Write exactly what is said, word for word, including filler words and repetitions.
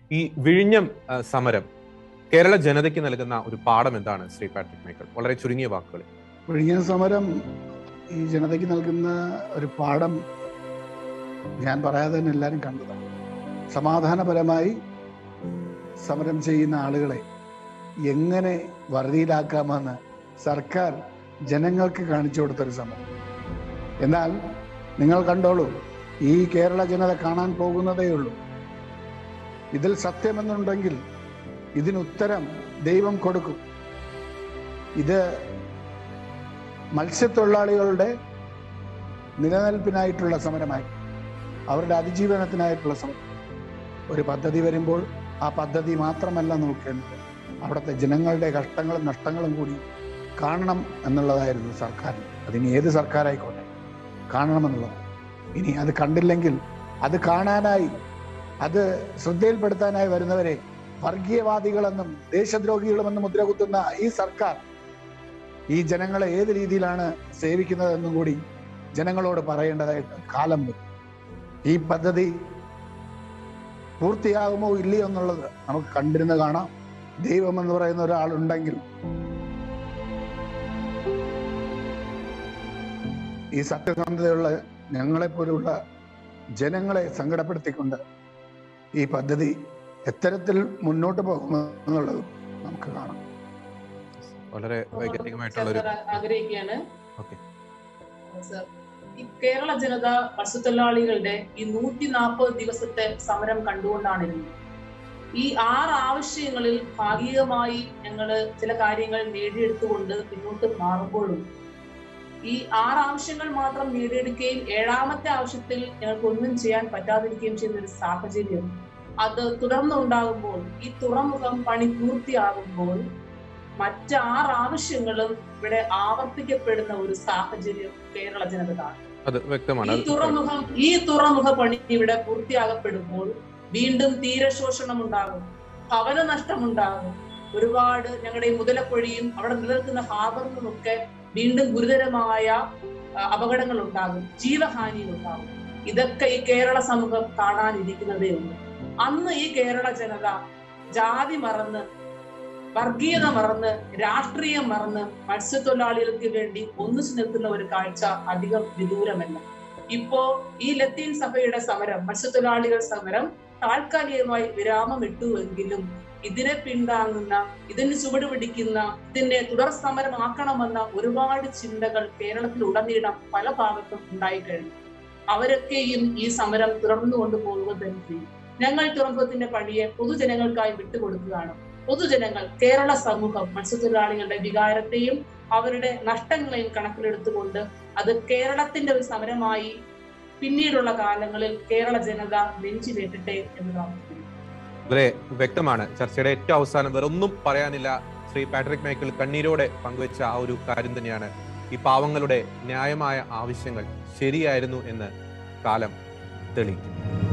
ഈ വിഴിഞ്ഞം സമരം കേരള ജനതയ്ക്ക് നൽകുന്ന ഒരു പാഠം എന്താണ് ശ്രീ പാട്രിക് മൈക്കിൾ? വളരെ ചുരുങ്ങിയ വാക്കുകളിൽ. വിഴിഞ്ഞം സമരം ഈ ജനതയ്ക്ക് നൽകുന്ന ഒരു പാഠം ഞാൻ പറയാതെ തന്നെ എല്ലാവരും കണ്ടതാണ്. സമാധാനപരമായി സമരം ചെയ്യുന്ന ആളുകളെ എങ്ങനെ വറുതിയിലാക്കാമെന്ന് സർക്കാർ ജനങ്ങൾക്ക് കാണിച്ചു കൊടുത്തൊരു സമരം. എന്നാൽ നിങ്ങൾ കണ്ടോളൂ, ഈ കേരള ജനത കാണാൻ പോകുന്നതേ ഉള്ളൂ. ഇതിൽ സത്യമെന്നുണ്ടെങ്കിൽ ഇതിനുത്തരം ദൈവം കൊടുക്കും. ഇത് മത്സ്യത്തൊഴിലാളികളുടെ നിലനിൽപ്പിനായിട്ടുള്ള സമരമായി, അവരുടെ അതിജീവനത്തിനായിട്ടുള്ള സമരം. ഒരു പദ്ധതി വരുമ്പോൾ ആ പദ്ധതി മാത്രമല്ല നോക്കേണ്ടത്, അവിടുത്തെ ജനങ്ങളുടെ കഷ്ടങ്ങളും നഷ്ടങ്ങളും കൂടി കാണണം എന്നുള്ളതായിരുന്നു സർക്കാരിന്. അതിന് ഏത് സർക്കാരായിക്കോട്ടെ കാണണമെന്നുള്ളത്. ഇനി അത് കണ്ടില്ലെങ്കിൽ അത് കാണാനായി, അത് ശ്രദ്ധയിൽപ്പെടുത്താനായി വരുന്നവരെ വർഗീയവാദികളെന്നും ദേശദ്രോഹികളുമെന്നും മുദ്ര കുത്തുന്ന ഈ സർക്കാർ ഈ ജനങ്ങളെ ഏത് രീതിയിലാണ് സേവിക്കുന്നതെന്നും കൂടി ജനങ്ങളോട് പറയേണ്ടതായിട്ട് കാലം വരും. ഈ പദ്ധതി പൂർത്തിയാകുമോ ഇല്ലയോ എന്നുള്ളത് നമുക്ക് കണ്ടിരുന്ന് കാണാം. ദൈവം എന്ന് പറയുന്ന ഒരാളുണ്ടെങ്കിൽ ഈ സത്യസന്ധതയുള്ള ഞങ്ങളെപ്പോലുള്ള ജനങ്ങളെ സങ്കടപ്പെടുത്തിക്കൊണ്ട് ഈ പദ്ധതി എത്തരത്തിൽ മുന്നോട്ട് പോകുമെന്നുള്ളത് നമുക്ക് കാണാം. വളരെ വൈജ്ഞാനികമായിട്ടുള്ള ഒരു ആഗ്രഹിക്കുകയാണ്. ഈ കേരള ജനത മത്സ്യത്തൊഴിലാളികളുടെ ഈ നൂറ്റി നാൽപ്പത് ദിവസത്തെ സമരം കണ്ടുകൊണ്ടാണിരുന്നത്. ഈ ആറ് ആവശ്യങ്ങളിൽ ഭാഗികമായി ഞങ്ങള് ചില കാര്യങ്ങൾ നേടിയെടുത്തുകൊണ്ട് മുന്നോട്ട് മാറുമ്പോഴും ഈ ആറ് ആവശ്യങ്ങൾ മാത്രം നേടിയെടുക്കുകയും ഏഴാമത്തെ ആവശ്യത്തിൽ ഞങ്ങൾക്ക് ഒന്നും ചെയ്യാൻ പറ്റാതിരിക്കുകയും ചെയ്യുന്ന ഒരു സാഹചര്യം അത് തുടർന്നുണ്ടാകുമ്പോൾ, ഈ തുറമുഖം പണി പൂർത്തിയാകുമ്പോൾ മറ്റ് ആറ് ആവശ്യങ്ങളും ഇവിടെ ആവർത്തിക്കപ്പെടുന്ന ഒരു സാഹചര്യം കേരള ജനത കാണും. ഈ തുറമുഖം ഈ തുറമുഖ പണി ഇവിടെ പൂർത്തിയാകപ്പെടുമ്പോൾ വീണ്ടും തീരശോഷണം ഉണ്ടാകും, ഭവന നഷ്ടമുണ്ടാകും, ഒരുപാട് ഞങ്ങളുടെ ഈ മുതലപ്പൊഴിയും അവിടെ നിലനിൽക്കുന്ന ഹാർബറിനുമൊക്കെ വീണ്ടും ഗുരുതരമായ അപകടങ്ങൾ ഉണ്ടാകും, ജീവഹാനികൾ ഉണ്ടാകും. ഇതൊക്കെ ഈ കേരള സമൂഹം കാണാനിരിക്കുന്നതേ ഉള്ളൂ. അന്ന് ഈ കേരള ജനത ജാതി മറന്ന്, വർഗീയത മറന്ന്, രാഷ്ട്രീയം മറന്ന് മത്സ്യത്തൊഴിലാളികൾക്ക് വേണ്ടി ഒന്നിച്ചു നിൽക്കുന്ന ഒരു കാഴ്ച അധികം വിദൂരമല്ല. ഇപ്പോ ഈ ലത്തീൻ സഭയുടെ സമരം, മത്സ്യത്തൊഴിലാളികൾ സമരം താൽക്കാലികമായി വിരാമം ഇട്ടുവെങ്കിലും ഇതിനെ പിന്താങ്ങുന്ന, ഇതിന് ചുവട് പിടിക്കുന്ന, ഇതിനെ തുടർ സമരമാക്കണമെന്ന ഒരുപാട് ചിന്തകൾ കേരളത്തിൽ ഉടനീളം പല ഭാഗത്തും ഉണ്ടായിക്കഴിഞ്ഞു. അവരൊക്കെയും ഈ സമരം തുടർന്നു കൊണ്ടുപോകുക തന്നെ ചെയ്യും. ഞങ്ങൾ തുറമുഖത്തിന്റെ പണിയെ പൊതുജനങ്ങൾക്കായി വിട്ടുകൊടുക്കുകയാണ്. പൊതുജനങ്ങൾ, കേരള സമൂഹം മത്സ്യത്തൊഴിലാളികളുടെ വികാരത്തെയും അവരുടെ നഷ്ടങ്ങളെയും കണക്കിലെടുത്തുകൊണ്ട് അത് കേരളത്തിന്റെ ഒരു സമരമായി പിന്നീടുള്ള കാലങ്ങളിൽ കേരള ജനത നെഞ്ചിലേറ്റട്ടെ എന്ന് പ്രാർത്ഥിക്കുന്നു. വളരെ വ്യക്തമാണ്. ചർച്ചയുടെ ഏറ്റവും അവസാനം വേറൊന്നും പറയാനില്ല. ശ്രീ പാട്രിക് മൈക്കിൾ കണ്ണീരോടെ പങ്കുവെച്ച ആ ഒരു കാര്യം തന്നെയാണ്, ഈ പാവങ്ങളുടെ ന്യായമായ ആവശ്യങ്ങൾ ശരിയായിരുന്നു എന്ന് കാലം തെളിയിക്കും.